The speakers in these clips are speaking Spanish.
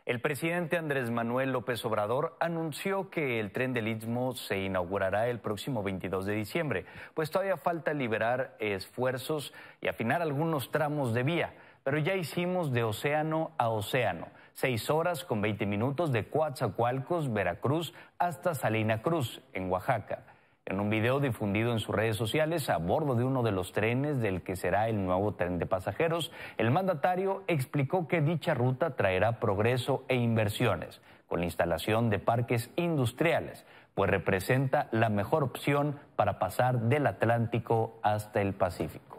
El presidente Andrés Manuel López Obrador anunció que el tren del Istmo se inaugurará el próximo 22 de diciembre, pues todavía falta liberar esfuerzos y afinar algunos tramos de vía, pero ya hicimos de océano a océano, 6 horas con 20 minutos de Coatzacoalcos, Veracruz, hasta Salina Cruz, en Oaxaca. En un video difundido en sus redes sociales a bordo de uno de los trenes del que será el nuevo tren de pasajeros, el mandatario explicó que dicha ruta traerá progreso e inversiones, con la instalación de parques industriales, pues representa la mejor opción para pasar del Atlántico hasta el Pacífico.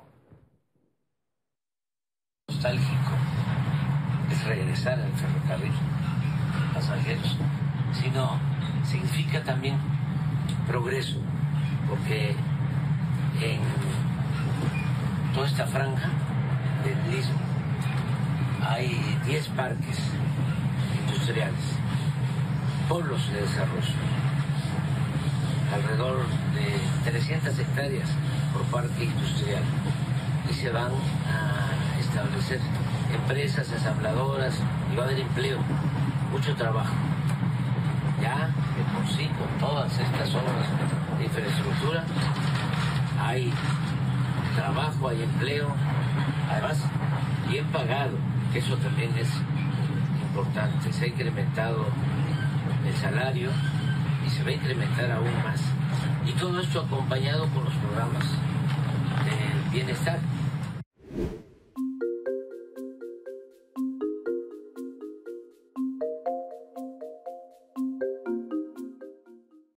Nostálgico es regresar al ferrocarril pasajeros, sino significa también progreso, porque en toda esta franja del Istmo hay 10 parques industriales, polos de desarrollo, alrededor de 300 hectáreas por parque industrial, y se van a establecer empresas ensambladoras y va a haber empleo, mucho trabajo. Ya de por sí, con todas estas obras de infraestructura, hay trabajo, hay empleo, además bien pagado, que eso también es importante. Se ha incrementado el salario y se va a incrementar aún más. Y todo esto acompañado con los programas de bienestar.